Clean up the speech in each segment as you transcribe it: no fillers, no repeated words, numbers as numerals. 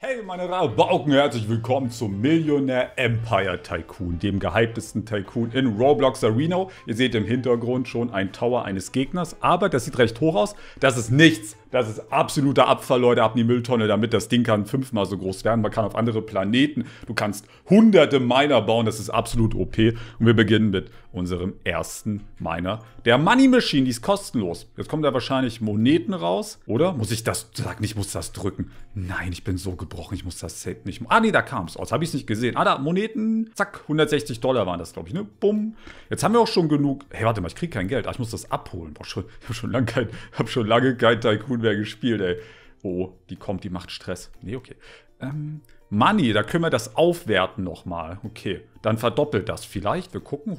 Hey meine Rabauken, herzlich willkommen zum Millionaire Empire Tycoon, dem gehyptesten Tycoon in Roblox Arena. Ihr seht im Hintergrund schon ein Tower eines Gegners, aber das sieht recht hoch aus. Das ist nichts, das ist absoluter Abfall, Leute, ab in die Mülltonne damit. Das Ding kann 5-mal so groß werden, man kann auf andere Planeten, du kannst hunderte Miner bauen, das ist absolut OP. Und wir beginnen mit unserem ersten Miner, der Money Machine, die ist kostenlos. Jetzt kommen da wahrscheinlich Moneten raus, oder? Muss ich das, sag nicht, ich muss das drücken. Nein, ich bin so gebrochen, ich muss das Set nicht. Ah, nee, da kam es aus, habe ich es nicht gesehen. Ah, da, Moneten, zack, $160 waren das, glaube ich, ne? Bumm. Jetzt haben wir auch schon genug. Hey, warte mal, ich kriege kein Geld. Ah, ich muss das abholen. Boah, ich habe schon lange kein Tycoon mehr gespielt, ey. Oh, die kommt, die macht Stress. Nee, okay. Money, da können wir das aufwerten nochmal. Okay, dann verdoppelt das vielleicht. Wir gucken,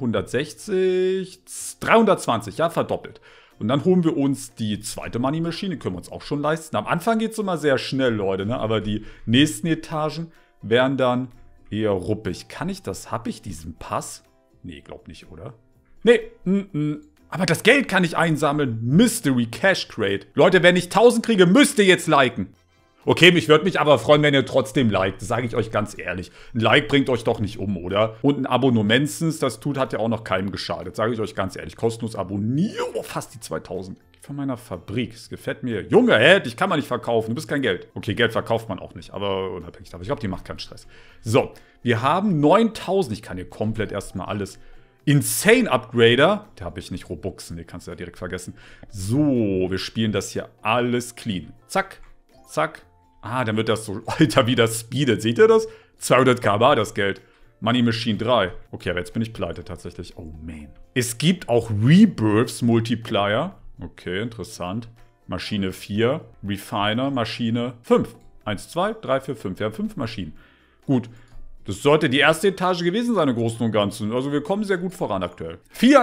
160, 320, ja, verdoppelt. Und dann holen wir uns die zweite Money Machine, die können wir uns auch schon leisten. Am Anfang geht es immer sehr schnell, Leute, ne? Aber die nächsten Etagen wären dann eher ruppig. Kann ich das? Habe ich diesen Pass? Nee, glaub nicht, oder? Nee, Aber das Geld kann ich einsammeln. Mystery Cash Crate. Leute, wenn ich 1000 kriege, müsst ihr jetzt liken. Okay, mich würde mich aber freuen, wenn ihr trotzdem liked. Das sage ich euch ganz ehrlich. Ein Like bringt euch doch nicht um, oder? Und ein Abo nur mindestens, das hat ja auch noch keinem geschadet. Sage ich euch ganz ehrlich. Kostenlos abonnieren. Oh, fast die 2000. Von meiner Fabrik. Es gefällt mir. Junge, dich kann man nicht verkaufen. Du bist kein Geld. Okay, Geld verkauft man auch nicht. Aber unabhängig davon. Ich glaube, die macht keinen Stress. So, wir haben 9000. Ich kann hier komplett erstmal alles. Insane Upgrader. Da habe ich nicht Robuxen. Den kannst du ja direkt vergessen. So, wir spielen das hier alles clean. Zack, zack. Ah, dann wird das so, Alter, wie das speedet. Seht ihr das? 200k war das Geld. Money Machine 3. Okay, aber jetzt bin ich pleite tatsächlich. Oh, man. Es gibt auch Rebirths Multiplier. Okay, interessant. Maschine 4. Refiner, Maschine 5. 1, 2, 3, 4, 5. Wir haben 5 Maschinen. Gut. Das sollte die erste Etage gewesen sein, im Großen und Ganzen. Also wir kommen sehr gut voran aktuell.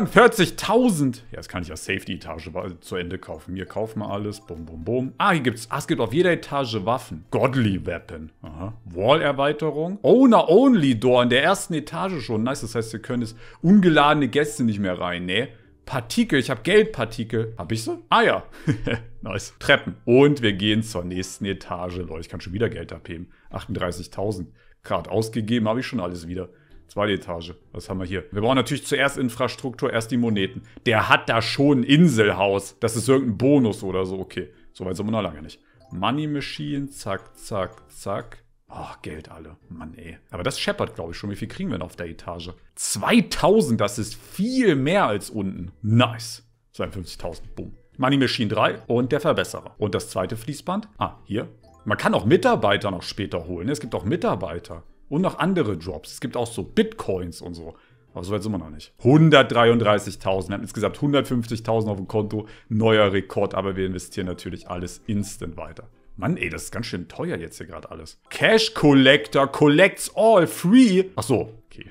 44.000. Ja, jetzt kann ich ja safe die Etage zu Ende kaufen. Hier kaufen wir alles. Bum, bum, bum. Ah, hier gibt's. Ah, es gibt auf jeder Etage Waffen. Godly Weapon. Aha. Wall-Erweiterung. Owner-Only Door in der ersten Etage schon. Nice, das heißt, wir können es ungeladene Gäste nicht mehr rein. Ne? Partikel, ich habe Geldpartikel. Hab ich sie? Ah ja. Nice. Treppen. Und wir gehen zur nächsten Etage. Leute, ich kann schon wieder Geld abheben. 38.000. Gerade ausgegeben, habe ich schon alles wieder. Zweite Etage. Was haben wir hier? Wir brauchen natürlich zuerst Infrastruktur, erst die Moneten. Der hat da schon ein Inselhaus. Das ist irgendein Bonus oder so. Okay, so weit sind wir noch lange nicht. Money Machine, zack, zack, zack. Ach, Geld alle. Mann, ey. Aber das scheppert, glaube ich, schon. Wie viel kriegen wir denn auf der Etage? 2000, das ist viel mehr als unten. Nice. 52.000, boom. Money Machine 3 und der Verbesserer. Und das zweite Fließband. Ah, hier. Man kann auch Mitarbeiter noch später holen. Es gibt auch Mitarbeiter. Und noch andere Jobs. Es gibt auch so Bitcoins und so. Aber so weit sind wir noch nicht. 133.000. Wir haben insgesamt 150.000 auf dem Konto. Neuer Rekord. Aber wir investieren natürlich alles instant weiter. Mann, ey, das ist ganz schön teuer jetzt hier gerade alles. Cash Collector collects all free. Ach so, okay.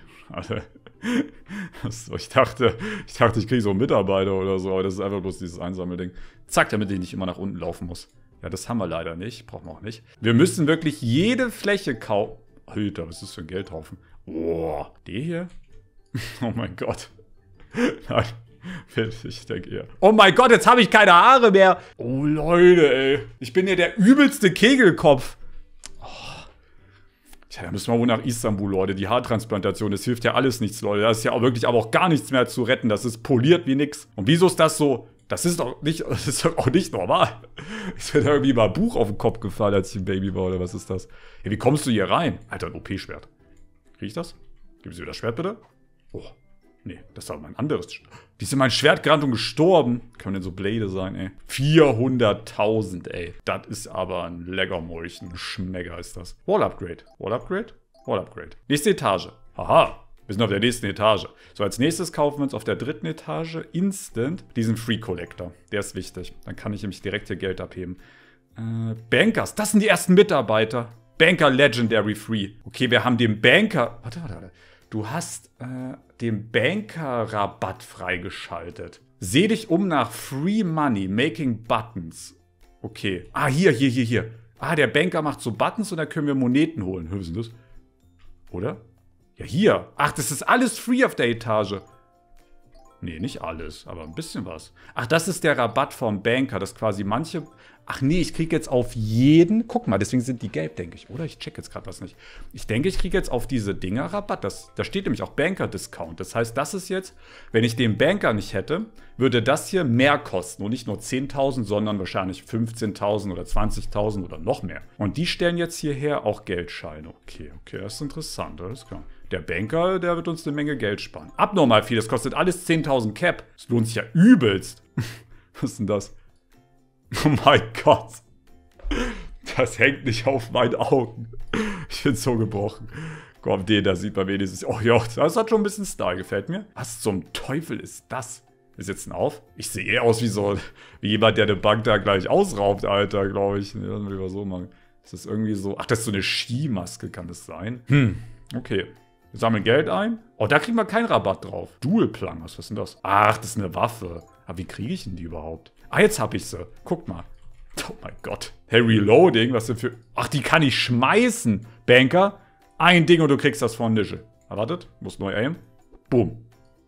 Also, ich dachte, ich kriege so einen Mitarbeiter oder so. Aber das ist einfach bloß dieses Einsammelding. Zack, damit ich nicht immer nach unten laufen muss. Ja, das haben wir leider nicht. Brauchen wir auch nicht. Wir müssen wirklich jede Fläche kaufen. Alter, was ist das für ein Geldhaufen? Boah, die hier? Oh mein Gott. Nein, ich denke eher. Oh mein Gott, jetzt habe ich keine Haare mehr. Oh Leute, ey. Ich bin ja der übelste Kegelkopf. Oh. Tja, da müssen wir wohl nach Istanbul, Leute. Die Haartransplantation, das hilft ja alles nichts, Leute. Da ist ja auch wirklich aber auch gar nichts mehr zu retten. Das ist poliert wie nix. Und wieso ist das so? Das ist doch auch nicht normal. Ist mir da irgendwie mal ein Buch auf den Kopf gefallen, als ich ein Baby war, oder was ist das? Ja, wie kommst du hier rein? Alter, ein OP-Schwert. Krieg ich das? Gib mir das Schwert, bitte? Oh, nee, das war mein anderes Schwert. Die ist in mein Schwert gerannt und gestorben. Können denn so Blade sein, ey? 400.000, ey. Das ist aber ein Leckermäulchen. Ein Schmecker ist das. Wall-Upgrade. Wall-Upgrade? Wall-Upgrade. Nächste Etage. Haha. Wir sind auf der nächsten Etage. So, als nächstes kaufen wir uns auf der dritten Etage instant diesen Free Collector. Der ist wichtig. Dann kann ich nämlich direkt hier Geld abheben. Bankers, das sind die ersten Mitarbeiter. Banker Legendary Free. Okay, wir haben den Banker... Warte. Du hast den Banker-Rabatt freigeschaltet. Seh dich um nach Free Money, Making Buttons. Okay. Ah, hier. Ah, der Banker macht so Buttons und da können wir Moneten holen. Was ist das? Oder? Ja, hier. Ach, das ist alles free auf der Etage. Nee, nicht alles, aber ein bisschen was. Ach, das ist der Rabatt vom Banker, dass quasi manche Ach nee, ich kriege jetzt auf jeden... Guck mal, deswegen sind die gelb, denke ich. Oder ich check jetzt gerade was nicht. Ich denke, ich kriege jetzt auf diese Dinger Rabatt. Da steht nämlich auch Banker-Discount. Das heißt, das ist jetzt, wenn ich den Banker nicht hätte, würde das hier mehr kosten. Und nicht nur 10.000, sondern wahrscheinlich 15.000 oder 20.000 oder noch mehr. Und die stellen jetzt hierher auch Geldscheine. Okay, das ist interessant, alles klar. Der Banker, der wird uns eine Menge Geld sparen. Abnormal viel, das kostet alles 10.000 Cap. Das lohnt sich ja übelst. Was ist denn das? Oh mein Gott. Das hängt nicht auf meinen Augen. Ich bin so gebrochen. Komm, den da sieht man wenigstens. Oh ja, das hat schon ein bisschen Style, gefällt mir. Was zum Teufel ist das? Wir sitzen auf. Ich sehe eher aus wie jemand, der eine Bank da gleich ausraubt, Alter, glaube ich. Nee, lass mal lieber so machen. Das ist irgendwie so. Ach, das ist so eine Skimaske, kann das sein? Okay. Wir sammeln Geld ein. Oh, da kriegen wir keinen Rabatt drauf. Dual-Plangers, was ist denn das? Ach, das ist eine Waffe. Aber wie kriege ich denn die überhaupt? Ah, jetzt hab ich sie. Guck mal. Oh mein Gott. Hey, Reloading, was denn für... Ach, die kann ich schmeißen. Banker, ein Ding und du kriegst das von Nische. Erwartet, muss neu aim. Boom.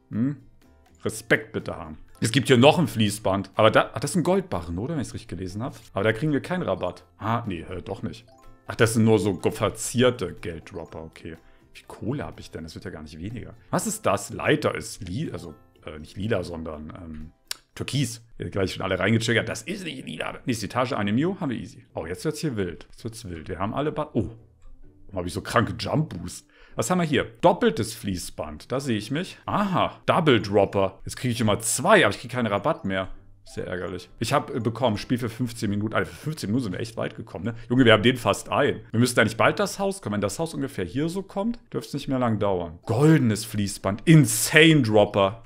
Respekt bitte haben. Es gibt hier noch ein Fließband. Aber das ist ein Goldbarren, oder? Wenn ich es richtig gelesen habe. Aber da kriegen wir keinen Rabatt. Ah, nee, doch nicht. Ach, das sind nur so verzierte Gelddropper, okay. Wie viel Kohle habe ich denn? Das wird ja gar nicht weniger. Was ist das? Leiter ist lila, also nicht lila, sondern türkis. Hier gleich schon alle reingetriggert. Das ist nicht lila. Nächste Etage, eine Mio, haben wir easy. Oh, jetzt wird's hier wild. Jetzt wird's wild. Wir haben alle Oh, warum habe ich so kranke Jump Boost? Was haben wir hier? Doppeltes Fließband. Da sehe ich mich. Aha, Double Dropper. Jetzt kriege ich immer 2, aber ich kriege keinen Rabatt mehr. Sehr ärgerlich. Ich habe bekommen, Spiel für 15 Minuten. Alter, für 15 Minuten sind wir echt weit gekommen, ne? Junge, wir haben den fast ein. Wir müssten eigentlich bald das Haus kommen. Wenn das Haus ungefähr hier so kommt, dürfte es nicht mehr lang dauern. Goldenes Fließband. Insane Dropper.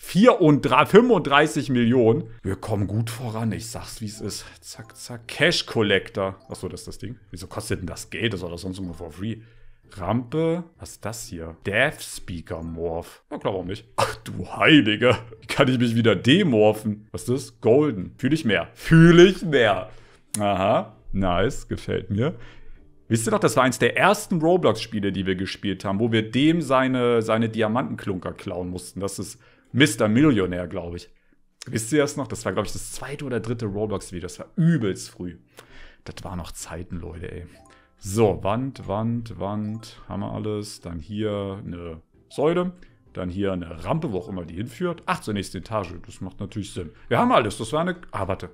35 Millionen. Wir kommen gut voran. Ich sag's, wie es ist. Zack, zack. Cash Collector. Achso, das ist das Ding. Wieso kostet denn das Geld? Das war doch sonst immer for free. Rampe. Was ist das hier? Death Speaker Morph. Ja, klar, warum nicht? Ach du Heilige. Wie kann ich mich wieder demorphen? Was ist das? Golden. Fühle ich mehr. Aha. Nice. Gefällt mir. Wisst ihr doch, das war eins der ersten Roblox-Spiele, die wir gespielt haben, wo wir dem seine Diamantenklunker klauen mussten. Das ist Mr. Millionär, glaube ich. Wisst ihr das noch? Das war, glaube ich, das 2. oder 3. Roblox-Video. Das war übelst früh. Das waren noch Zeiten, Leute, ey. So, Wand. Haben wir alles. Dann hier eine Säule. Dann hier eine Rampe, wo auch immer die hinführt. Ach, zur nächsten Etage. Das macht natürlich Sinn. Wir haben alles. Das war eine... Ah, warte.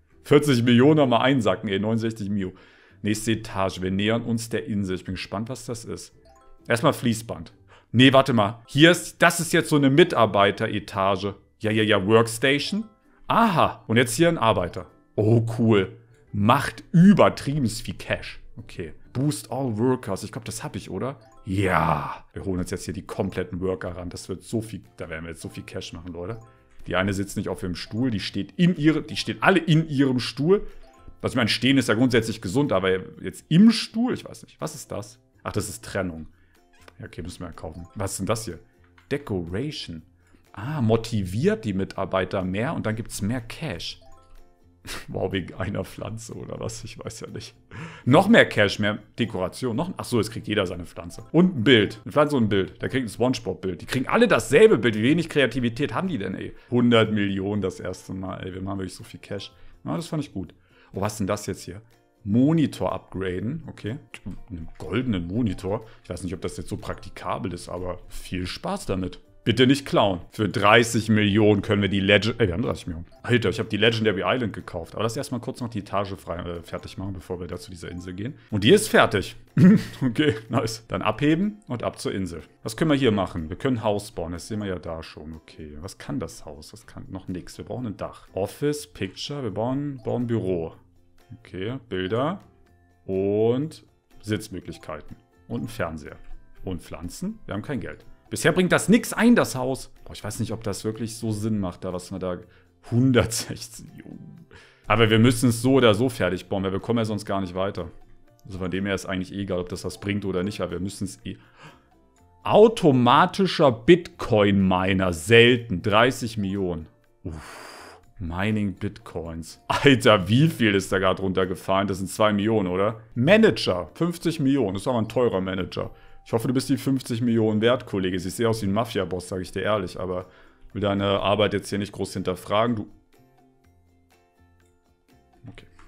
40 Millionen haben wir einsacken, ey. 69 Mio. Nächste Etage. Wir nähern uns der Insel. Ich bin gespannt, was das ist. Erstmal Fließband. Nee, warte mal. Das ist jetzt so eine Mitarbeiteretage. Ja. Workstation. Aha. Und jetzt hier ein Arbeiter. Oh, cool. Macht übertrieben viel Cash. Okay. Boost all Workers. Ich glaube, das habe ich, oder? Ja. Wir holen uns jetzt hier die kompletten Worker ran. Das wird so viel, da werden wir jetzt so viel Cash machen, Leute. Die eine sitzt nicht auf ihrem Stuhl, die stehen alle in ihrem Stuhl. Also ich meine, stehen ist ja grundsätzlich gesund, aber jetzt im Stuhl, ich weiß nicht. Was ist das? Ach, das ist Trennung. Ja, okay, müssen wir ja kaufen. Was ist denn das hier? Decoration. Ah, motiviert die Mitarbeiter mehr und dann gibt es mehr Cash. Wow, wegen einer Pflanze oder was? Ich weiß ja nicht. Noch mehr Cash, mehr Dekoration. Achso, jetzt kriegt jeder seine Pflanze. Und ein Bild. Eine Pflanze und ein Bild. Der kriegt ein SpongeBob-Bild. Die kriegen alle dasselbe Bild. Wie wenig Kreativität haben die denn, ey? 100 Millionen das erste Mal, ey. Wir machen wirklich so viel Cash. Ja, das fand ich gut. Oh, was ist denn das jetzt hier? Monitor upgraden. Okay. Einen goldenen Monitor. Ich weiß nicht, ob das jetzt so praktikabel ist, aber viel Spaß damit. Bitte nicht klauen. Für 30 Millionen können wir die Legend... wir haben 30 Millionen. Alter, ich habe die Legendary Island gekauft. Aber lass erstmal kurz noch die Etage fertig machen, bevor wir da zu dieser Insel gehen. Und die ist fertig. Okay, nice. Dann abheben und ab zur Insel. Was können wir hier machen? Wir können ein Haus bauen. Das sehen wir ja da schon. Okay, was kann das Haus? Das kann noch nichts. Wir brauchen ein Dach. Office, Picture. Wir bauen Büro. Okay, Bilder. Und Sitzmöglichkeiten. Und ein Fernseher. Und Pflanzen. Wir haben kein Geld. Bisher bringt das nichts ein, das Haus. Boah, ich weiß nicht, ob das wirklich so Sinn macht, da was wir da... 116, aber wir müssen es so oder so fertig bauen, weil wir kommen ja sonst gar nicht weiter. Also von dem her ist eigentlich egal, ob das was bringt oder nicht, weil wir müssen es eh... Automatischer Bitcoin-Miner, selten, 30 Millionen. Mining Bitcoins. Alter, wie viel ist da gerade runtergefallen? Das sind 2 Millionen, oder? Manager, 50 Millionen, das ist aber ein teurer Manager. Ich hoffe, du bist die 50 Millionen wert, Kollege. Siehst sehr aus wie ein Mafia-Boss, sage ich dir ehrlich. Aber ich will deine Arbeit jetzt hier nicht groß hinterfragen. Okay.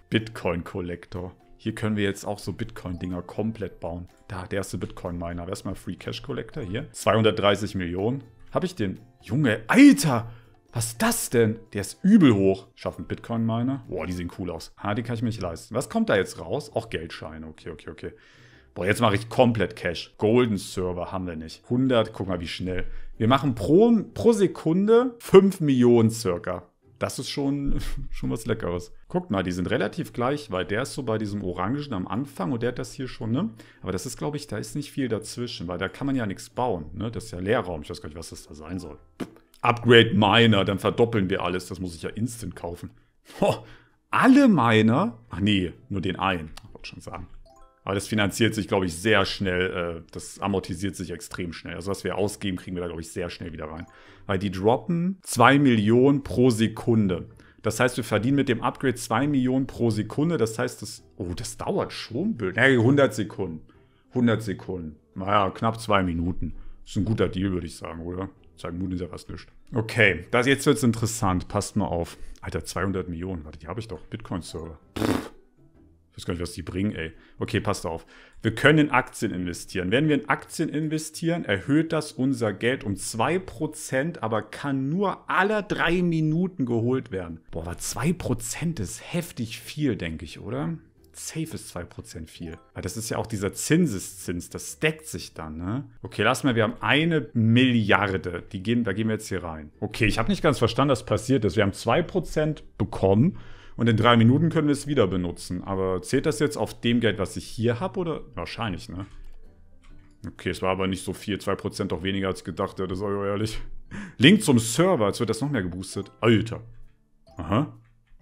Bitcoin-Collector. Hier können wir jetzt auch so Bitcoin-Dinger komplett bauen. Da, der erste Bitcoin-Miner. Erstmal Free Cash Collector hier. 230 Millionen. Habe ich den? Junge, Alter! Was ist das denn? Der ist übel hoch. Schaffen Bitcoin-Miner? Boah, die sehen cool aus. Ah, die kann ich mir nicht leisten. Was kommt da jetzt raus? Auch Geldscheine. Okay. Boah, jetzt mache ich komplett Cash. Golden Server haben wir nicht. 100, guck mal wie schnell. Wir machen pro Sekunde 5 Millionen circa. Das ist schon was Leckeres. Guckt mal, die sind relativ gleich, weil der ist so bei diesem Orangen am Anfang und der hat das hier schon, ne? Aber das ist, glaube ich, da ist nicht viel dazwischen, weil da kann man ja nichts bauen, ne? Das ist ja Leerraum. Ich weiß gar nicht, was das da sein soll. Upgrade Miner, dann verdoppeln wir alles. Das muss ich ja instant kaufen. Oh, alle Miner? Ach nee, nur den einen. Ich wollte schon sagen. Aber das finanziert sich, glaube ich, sehr schnell. Das amortisiert sich extrem schnell. Also was wir ausgeben, kriegen wir da, glaube ich, sehr schnell wieder rein. Weil die droppen 2 Millionen pro Sekunde. Das heißt, wir verdienen mit dem Upgrade 2 Millionen pro Sekunde. Das heißt, das dauert schon. Ja, 100 Sekunden. 100 Sekunden. Naja, knapp 2 Minuten. Das ist ein guter Deal, würde ich sagen, oder? 2 Minuten ist ja fast nichts. Okay, jetzt wird es interessant. Passt mal auf. Alter, 200 Millionen. Warte, die habe ich doch. Bitcoin-Server. Ich weiß gar nicht, was die bringen, ey. Okay, passt auf. Wir können in Aktien investieren. Wenn wir in Aktien investieren, erhöht das unser Geld um 2%, aber kann nur alle 3 Minuten geholt werden. Boah, aber 2% ist heftig viel, denke ich, oder? Safe ist 2% viel. Weil das ist ja auch dieser Zinseszins, das deckt sich dann, ne? Okay, lass mal, wir haben 1 Milliarde. Da gehen wir jetzt hier rein. Okay, ich habe nicht ganz verstanden, was passiert ist. Wir haben 2% bekommen. Und in 3 Minuten können wir es wieder benutzen. Aber zählt das jetzt auf dem Geld, was ich hier habe? Oder? Wahrscheinlich, ne? Okay, es war aber nicht so viel. 2% doch weniger als gedacht. Das ist auch ehrlich. Link zum Server. Jetzt wird das noch mehr geboostet. Alter. Aha.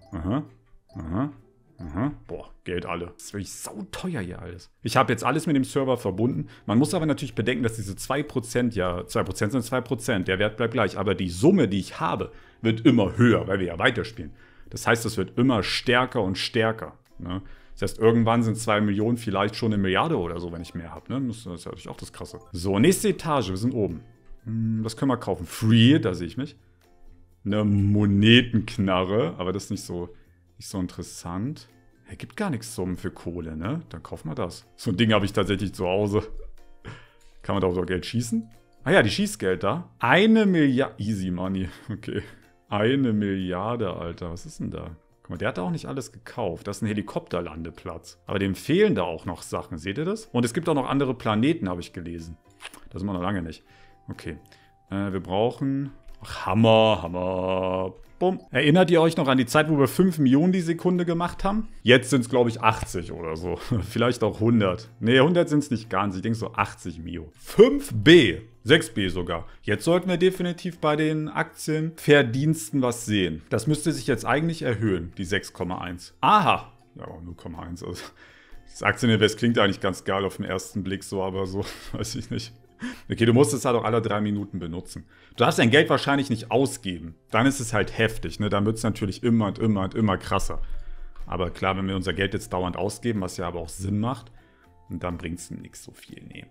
Boah, Geld alle. Das ist wirklich sauteuer hier alles. Ich habe jetzt alles mit dem Server verbunden. Man muss aber natürlich bedenken, dass diese 2%, ja, 2% sind 2%. Der Wert bleibt gleich. Aber die Summe, die ich habe, wird immer höher, weil wir ja weiterspielen. Das heißt, es wird immer stärker und stärker. Ne? Das heißt, irgendwann sind 2 Millionen vielleicht schon 1 Milliarde oder so, wenn ich mehr habe. Ne? Das ist natürlich auch das Krasse. So, nächste Etage. Wir sind oben. Das können wir kaufen. Free, da sehe ich mich. Eine Monetenknarre. Aber das ist nicht so interessant. Er gibt gar nichts Summen für Kohle, ne? Dann kaufen wir das. So ein Ding habe ich tatsächlich zu Hause. Kann man da auch so Geld schießen? Ah ja, die Schießgeld da. 1 Milliarde. Easy Money. Okay. 1 Milliarde, Alter. Was ist denn da? Guck mal, der hat auch nicht alles gekauft. Das ist ein Helikopterlandeplatz. Aber dem fehlen da auch noch Sachen. Seht ihr das? Und es gibt auch noch andere Planeten, habe ich gelesen. Das sind wir noch lange nicht. Okay. Wir brauchen... Ach, Hammer. Bumm. Erinnert ihr euch noch an die Zeit, wo wir 5 Millionen die Sekunde gemacht haben? Jetzt sind es, glaube ich, 80 oder so. Vielleicht auch 100. Nee, 100 sind es nicht ganz. Ich denke so 80 Mio. 5B. 6B sogar. Jetzt sollten wir definitiv bei den Aktienverdiensten was sehen. Das müsste sich jetzt eigentlich erhöhen, die 6,1. Aha. Ja, 0,1. Also, das Aktieninvest klingt eigentlich ganz geil auf den ersten Blick so, aber so, weiß ich nicht. Okay, du musst es halt auch alle 3 Minuten benutzen. Du darfst dein Geld wahrscheinlich nicht ausgeben. Dann ist es halt heftig, ne? Dann wird es natürlich immer krasser. Aber klar, wenn wir unser Geld jetzt dauernd ausgeben, was ja aber auch Sinn macht, dann bringt es nichts so viel, nee.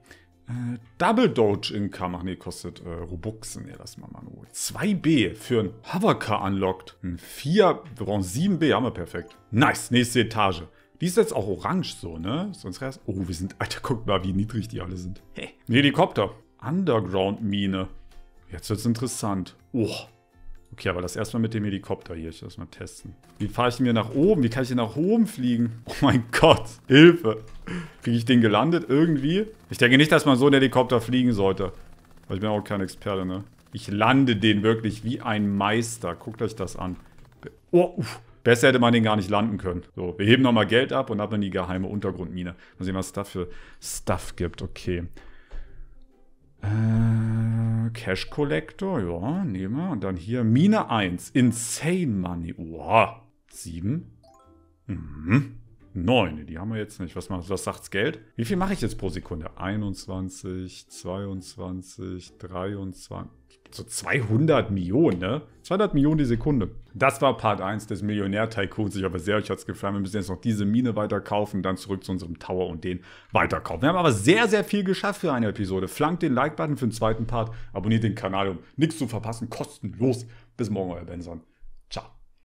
Double Doge Income, ach nee, kostet Robuxen, nee, lass mal nur. 2B für ein Hovercar unlocked. 4, wir brauchen 7B, haben wir perfekt. Nice, nächste Etage. Die ist jetzt auch orange so, ne? Sonst wär's. Oh, wir sind. Alter, guck mal, wie niedrig die alle sind. Hey. Ein Helikopter. Underground-Mine. Jetzt wird's interessant. Oh. Okay, aber das erstmal mit dem Helikopter hier. Ich will das mal testen. Wie fahre ich mir nach oben? Wie kann ich hier nach oben fliegen? Oh mein Gott. Hilfe. Kriege ich den gelandet irgendwie? Ich denke nicht, dass man so einen Helikopter fliegen sollte. Weil ich bin auch kein Experte, ne? Ich lande den wirklich wie ein Meister. Guckt euch das an. Oh, uff. Besser hätte man den gar nicht landen können. So, wir heben nochmal Geld ab und haben dann die geheime Untergrundmine. Mal sehen, was es da für Stuff gibt. Okay. Cash Collector, ja, nehmen wir. Und dann hier Mine 1. Insane Money. Wow. 7. 9. Die haben wir jetzt nicht. Was sagt's Geld? Wie viel mache ich jetzt pro Sekunde? 21, 22, 23. So 200 Millionen, ne? 200 Millionen die Sekunde. Das war Part 1 des Millionär-Tycoons. Ich hoffe sehr, euch hat es gefallen. Wir müssen jetzt noch diese Mine weiterkaufen, dann zurück zu unserem Tower und den weiterkaufen. Wir haben aber sehr, sehr viel geschafft für eine Episode. Flankt den Like-Button für den zweiten Part, abonniert den Kanal, um nichts zu verpassen. Kostenlos. Bis morgen, euer Benson.